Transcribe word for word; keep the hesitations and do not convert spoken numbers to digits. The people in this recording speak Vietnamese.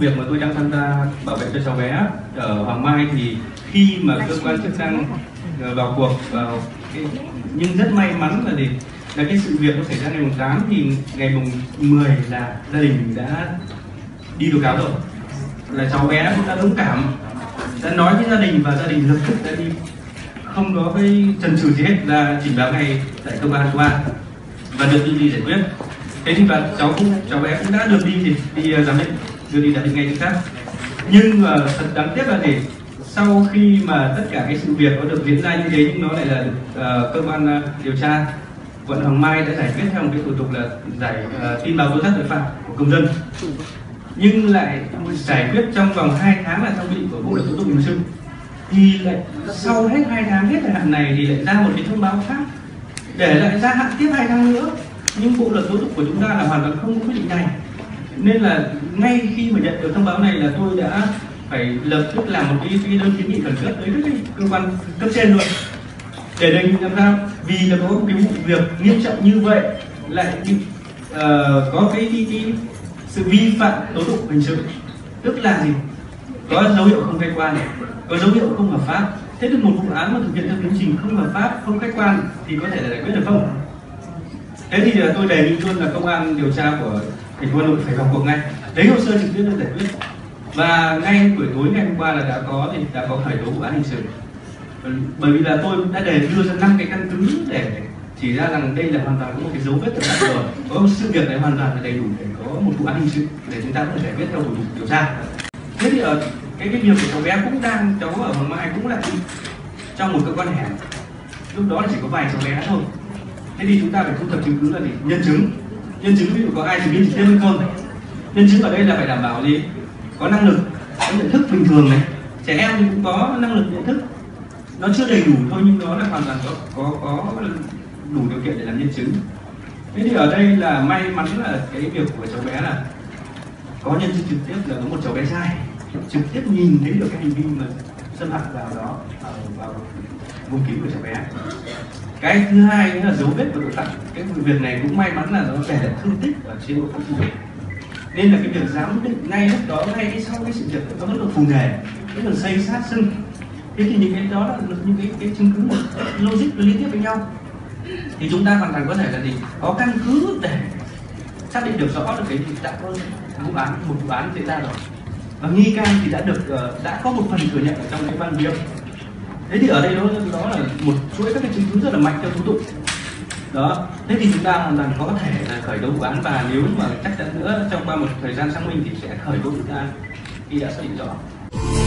việc mà tôi đang tham gia bảo vệ cho cháu bé ở Hoàng Mai thì khi mà cơ quan chức năng vào cuộc vào cái, nhưng rất may mắn là gì là cái sự việc nó xảy ra ngày mùng tám thì ngày mùng mười là gia đình đã đi tố cáo rồi, là cháu bé cũng đã dũng cảm đã nói với gia đình và gia đình lập tức đã đi không có cái chần chừ gì hết ra trình báo ngay tại cơ quan công an và được đưa đi giải quyết. Thế thì và cháu cũng cháu bé cũng đã được đi thì đi giám định đưa đi giám định ngay chính xác. Nhưng mà thật đáng tiếc là gì sau khi mà tất cả cái sự việc nó được diễn ra như thế nhưng nó lại là uh, cơ quan uh, điều tra quận Hoàng Mai đã giải quyết theo một cái thủ tục là giải uh, tin báo tố giác tội phạm của công dân, nhưng lại giải quyết trong vòng hai tháng là theo quy định của Bộ luật tố tụng hình sự, thì lại sau hết hai tháng hết thời hạn này thì lại ra một cái thông báo khác để lại gia hạn tiếp hai tháng nữa, nhưng Bộ luật tố tụng của chúng ta là hoàn toàn không có quy định này, nên là ngay khi mà nhận được thông báo này là tôi đã phải lập tức làm một cái, cái đơn kiến nghị khẩn cấp tới các cơ quan cấp trên luôn để đề nghị làm sao vì là có một cái vụ việc nghiêm trọng như vậy lại uh, có cái, cái, cái sự vi phạm tố tụng hình sự, tức là gì có dấu hiệu không khách quan, có dấu hiệu không hợp pháp. Thế thì một vụ án mà thực hiện theo tiến trình không hợp pháp, không khách quan thì có thể là giải quyết được không? Thế thì tôi đề nghị luôn là công an điều tra của thành phố Hà Nội phải vào cuộc ngay, lấy hồ sơ trực tiếp để giải quyết. Và ngay buổi tối ngày hôm qua là đã có thì đã có khởi tố vụ án hình sự. Bởi vì là tôi đã đề đưa ra năm cái căn cứ để chỉ ra rằng đây là hoàn toàn có một cái dấu vết thật sự rồi, có một sự việc này hoàn toàn là đầy đủ để có một vụ án hình sự để chúng ta có thể giải quyết theo thủ tục điều tra. Thế thì ở cái cái việc của cháu bé cũng đang cháu ở Hoàng Mai cũng là trong một cơ quan hẻm, lúc đó là chỉ có vài cháu bé thôi. Thế thì chúng ta phải thu thập chứng cứ là gì? Nhân chứng. Nhân chứng ví dụ có ai thực hiện trực tiếp hay không? Nhân chứng ở đây là phải đảm bảo gì? Có năng lực, có nhận thức bình thường này. Trẻ em thì cũng có năng lực nhận thức, nó chưa đầy đủ thôi nhưng nó là hoàn toàn có có có đủ điều kiện để làm nhân chứng. Thế thì ở đây là may mắn là cái việc của cháu bé là có nhân chứng trực tiếp là có một cháu bé trai trực tiếp nhìn thấy được cái hành vi mà xâm hại vào đó vào vùng kín của cháu bé. Cái thứ hai nữa là dấu vết của tội phạm. Cái vụ việc này cũng may mắn là nó để lại thương tích ở trên bộ phận, nên là cái việc giám định ngay lúc đó ngay sau cái sự việc nó rất là phù nề, rất là xây sát sưng. Thế thì những cái đó là những cái, cái chứng cứ một logic liên tiếp với nhau thì chúng ta hoàn toàn có thể là gì có căn cứ để xác định được rõ được cái đã có vụ án một vụ án xảy ra rồi và nghi can thì đã được đã có một phần thừa nhận ở trong cái văn việc. Thế thì ở đây đó, đó là một chuỗi các cái chứng cứ rất là mạnh theo tố tụng đó. Thế thì chúng ta hoàn toàn có thể là khởi tố vụ án và nếu mà chắc chắn nữa trong qua một thời gian xác minh thì sẽ khởi tố chúng ta khi đã xác định rõ.